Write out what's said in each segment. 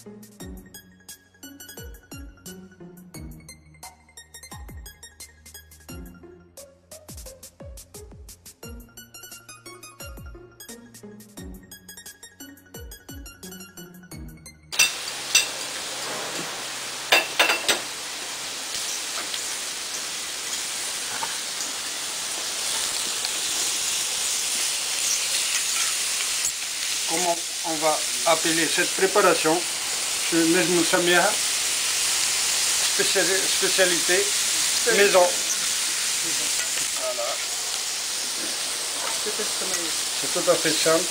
Comment on va appeler cette préparation? Spécialité maison. Voilà. C'est tout à fait simple.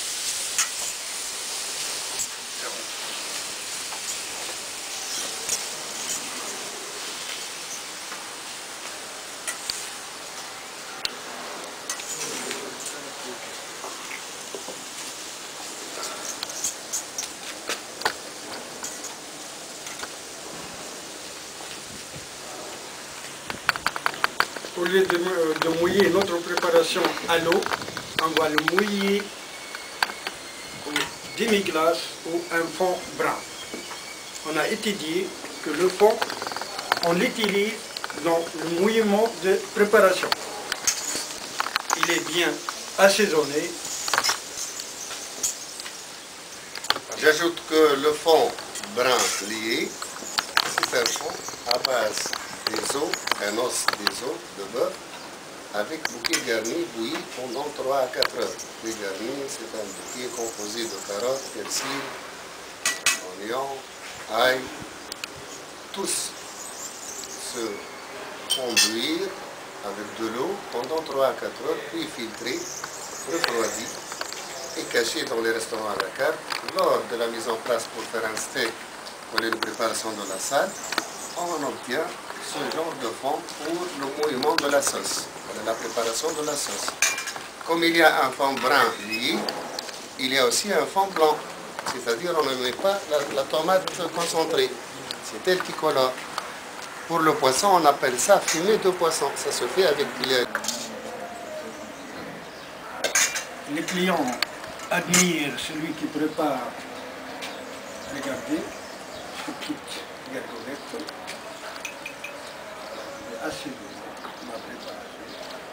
Au lieu de mouiller notre préparation à l'eau, on va le mouiller au demi-glace ou un fond brun. On a étudié que le fond, on l'utilise dans le mouillement de préparation. Il est bien assaisonné. J'ajoute que le fond brun lié, c'est un fond à base des os, un os des os de bœuf, avec bouquet garni bouilli pendant 3 à 4 heures. Le garni, c'est un bouquet composé de carottes, persil, oignons, ail. Tous se font bouillir avec de l'eau pendant 3 à 4 heures, puis filtrés, refroidis et cachés dans les restaurants à la carte. Lors de la mise en place pour faire un steak pour la préparation de la salle, on obtient ce genre de fond pour le mouillement de la sauce, pour la préparation de la sauce. Comme il y a un fond brun lié, il y a aussi un fond blanc, c'est-à-dire on ne met pas la tomate concentrée, c'est elle qui colore. Pour le poisson, on appelle ça fumée de poisson, ça se fait avec les clients admirent celui qui prépare. Regardez, ces petites gargolettes. Assez de ma préparation.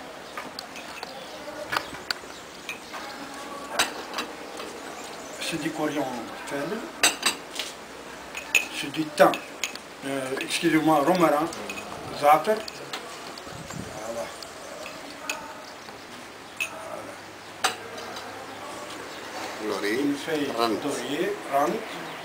C'est du coriandre faible. C'est du thym. Excusez-moi, romarin, za'atar. Voilà. Une feuille d'oreiller, rand.